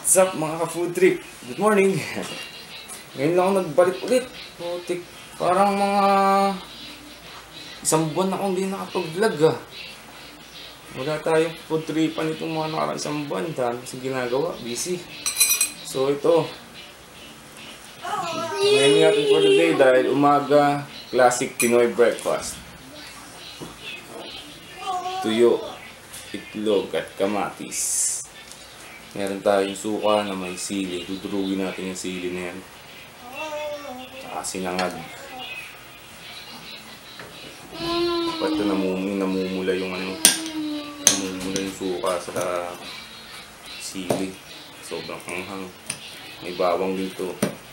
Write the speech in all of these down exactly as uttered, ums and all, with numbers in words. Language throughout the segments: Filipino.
What's up mga ka-food trip? Good morning! Ngayon lang ako nagbalik ulit. Putik, parang mga isang buwan akong hindi nakapag-vlog ah. Wala tayong food tripan itong mga nakarang isang buwan. Dami kasi ginagawa, busy. So ito, ngayon natin for today dahil umaga, classic Pinoy breakfast. Tuyo, itlog at kamatis. Meron tayong suka na may sili. Dudurugin natin yung sili na yan. Saka sinangag. Dapat ito namum namumula yung ano, namumula yung suka sa sili. Sobrang hanghang. May bawang dito.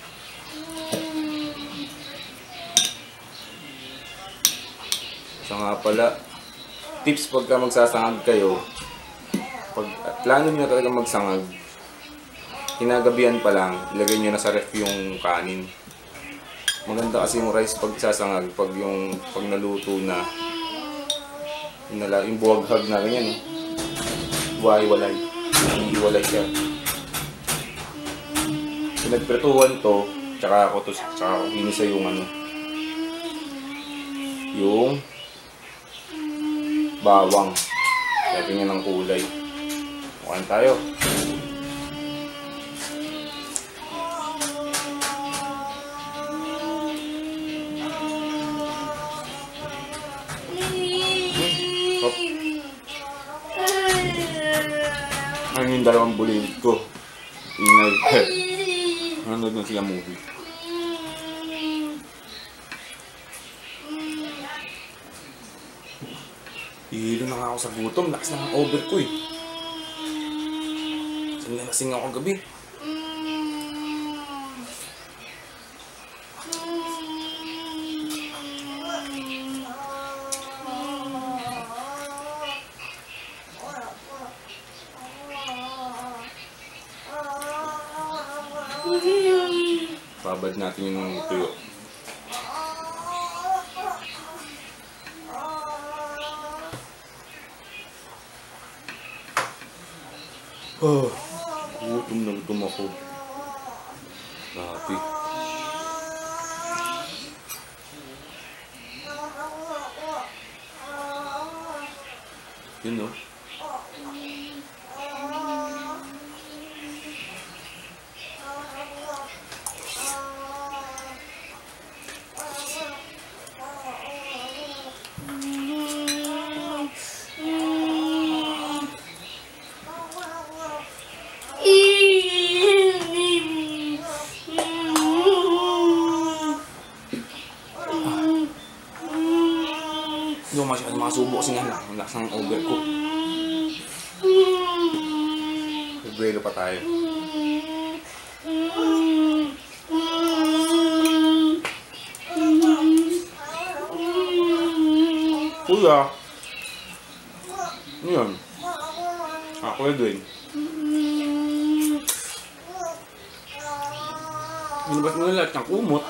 So nga pala, tips pagka magsasangag kayo, pag plano nyo na talaga magsangag, kinagabihan pa lang, ilagay nyo na sa ref yung kanin. Maganda kasi yung rice pag sasangag, pag yung pag naluto na, yung, nala, yung buwaghag na ganyan, buhay-walay, hindi walay siya. Pinagpretuhan to, tsaka ako to, tsaka ako ginisa yung ano, yung bawang. Lagyan niya ng kulay. Kuhaan tayo. Hop. Ano yung dalawang bulilit ko? Ingay. Nanonood na sila movie. Hihilo na nga ako sa gutom. Lakas na ang over ko eh. Nalasing ako gabi. Babad natin yung tuyo. Oh, gutom na gutom ako. Grabe. Yun no? Hindi ko masyadong makasubo kasi nga ang lakas ng over ko. Nagbuelo pa tayo. Kuya! Ano yun? Ako na din. Binabas mo na lahat ng kumot.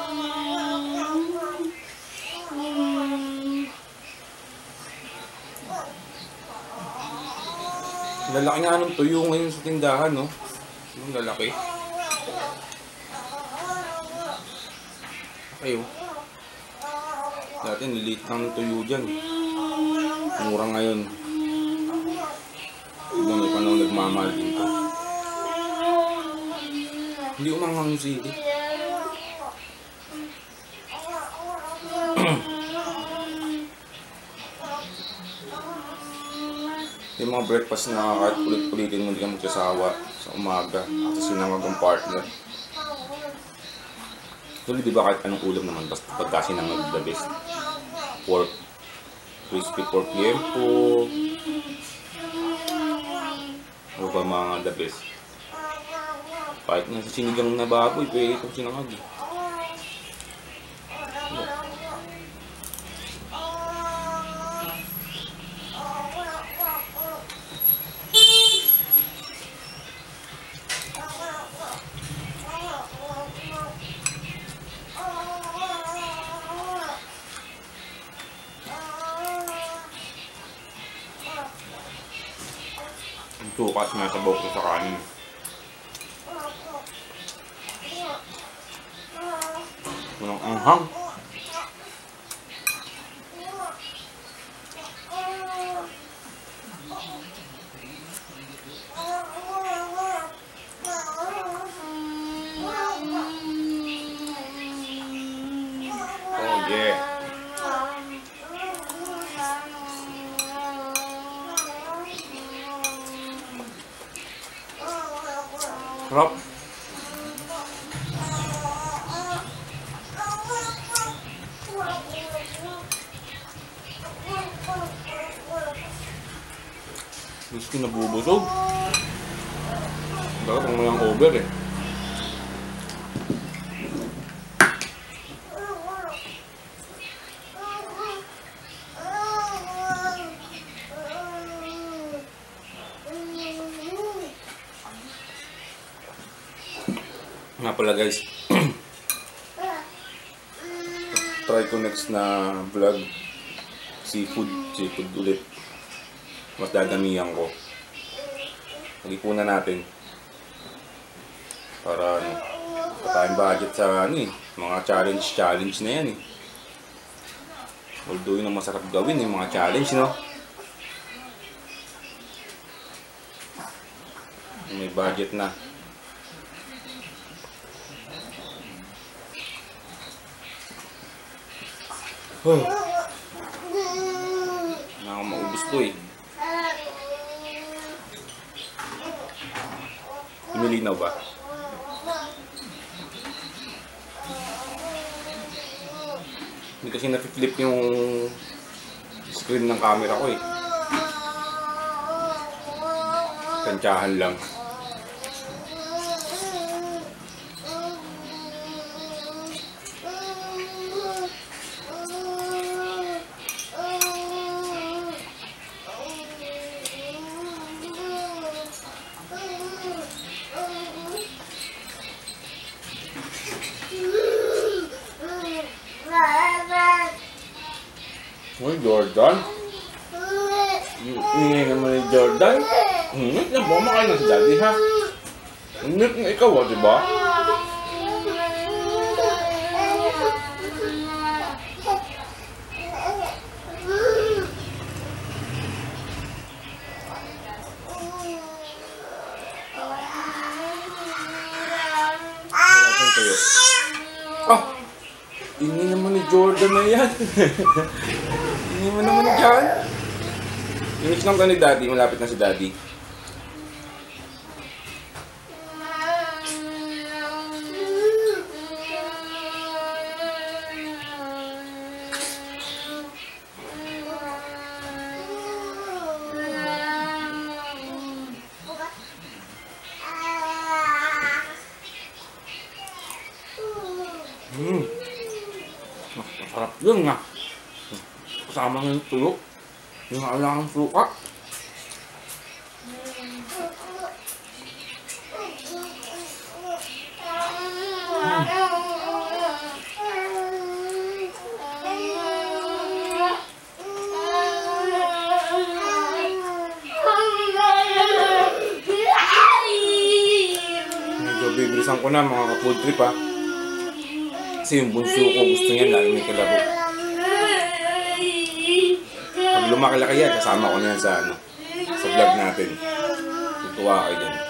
Lalaki nga ng tuyo ngayon sa tindahan, no? Yung lalaki. Okay, oh. Dati niliit lang ng tuyo dyan. Mura ngayon. Ibang may panahon nagmamahal din to. Hindi umanghang yung sili. Yung mga breakfast na kahit ulit-ulitin mo, hindi ka magsasawa sa umaga at sinangag ang partner. Actually, di ba kahit anong ulam naman, basta pagka sinangag the best. Pork, crispy pork liempo, o ba mga the best. Kahit nga sa sinigang na baboy, pwede itong sinangag eh. Suka at may sabaw ko sa kanin. Walang anghang. Oh yeah. Sarap. Gusto ko nabubusog. Dapat ang mayang over eh. Nga pala guys, try ko next na vlog seafood, seafood ulit. Mas dadamihan ko. Mag-ipunan natin para ano, patayang budget sa ano eh, mga challenge challenge na yan eh. Although yun ang masarap gawin yung mga challenge, no? May budget na. Oh. Nakaka maubos ko eh. Lumilinaw ba? Hindi kasi na-flip yung screen ng camera ko eh. Tansyahan lang. Uy, Jordan? Ingay naman ni Jordan? Ingit na ba? Makain na si Daddy, ha? Ingit na ikaw, ha, diba? Tuyo. Ah! Ingay naman ni Jordan na yan. Ingay mo naman dyan. Inis lang ka ni Daddy. Malapit na si Daddy. Hmm. Masarap yun nga. Kasama ng tuyo. Yung alangang suka. Hmm. Medyo bibilisan ko na mga ka-food trip ha. Kasi yung bunso ko gusto niya lalo may kalabo. Pag lumaki-laki yan, kasama ko na yan sa, ano, sa vlog natin. Tutuwa kayo dyan.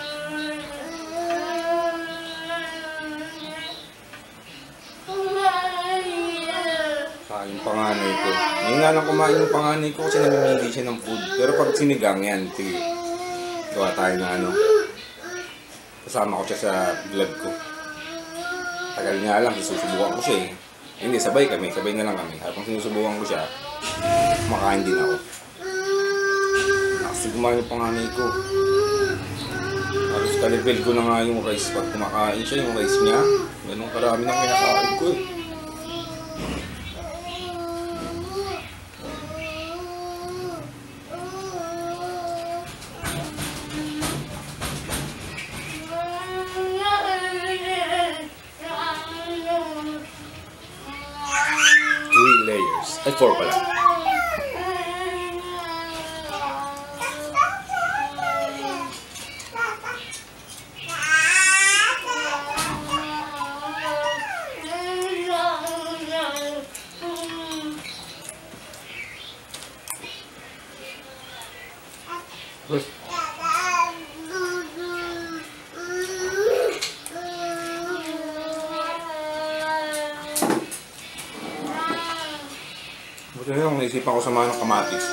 Sa yung panganay ko. Ngayon nga lang kumain yung panganay ko kasi namimili siya ng food. Pero pag sinigang yan, sige, gawa tayo na ano. Kasama ko siya sa vlog ko. Tagal nga lang, susubukan ko siya eh. Hindi, sabay kami, sabay na lang kami. Habang sinusubukan ko siya, kumakain din ako. Kasi kumain yung panganay ko. Halos ka-level ko na nga yung rice. Pag kumakain siya, yung rice niya, ganun karami ng kinakain ko eh. Ay, four pala. Tapos, buti na yung naisipan ko samahan ng kamatis.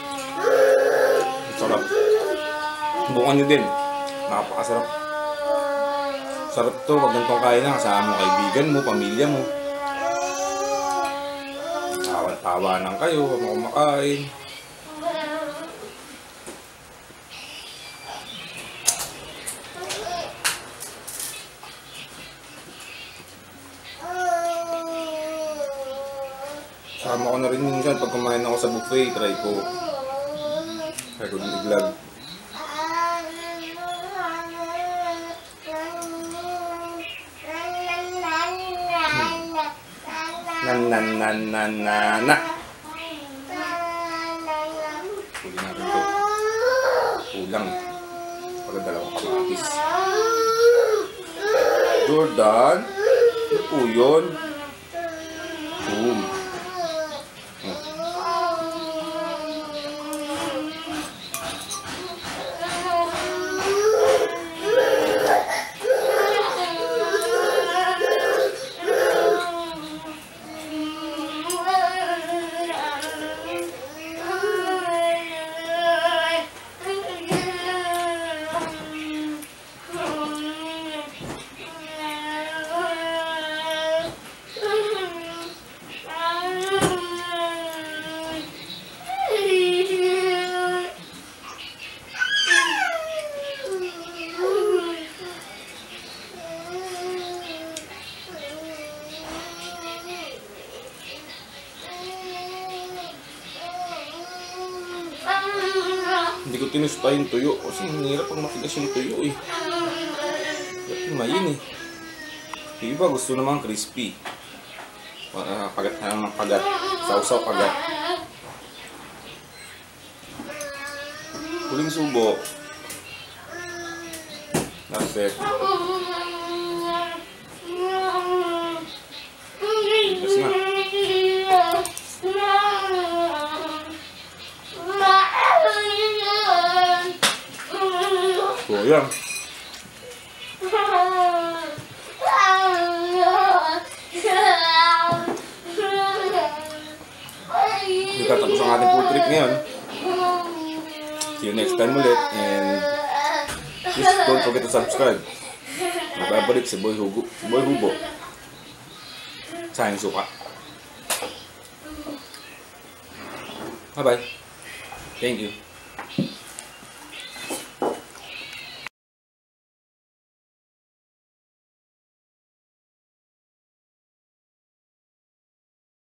Sarap. Subukan nyo din. Napakasarap. Sarap to, pag ganitong kain na kasama mo kaibigan mo, pamilya mo. Tawa-tawanan kayo, habang kumakain. Sama ko na rin minsan pag kumain ako sa buffet, try ko. Try ko din i-vlog. Nan nan nan nan nan na. Huli natin to. Kulang. Pagdalawang kamatis. Jordan. Ano po yun? Boom. Hindi ko tinusta yung tuyo kasi hirap pag matigas yung tuyo eh. Hirap mayin eh. Yung iba gusto naman crispy. Uh, pagat na lang ng pagat. Sausaw pagat. Huling subo. That's it. Yes nga. So, yan. Hindi tatapos ang ating food trip ngayon. See you next time ulit. And please don't forget to subscribe. Magbabalik si Boy Hugo. Si Boy Hugo. Sayang suka. Bye bye. Thank you.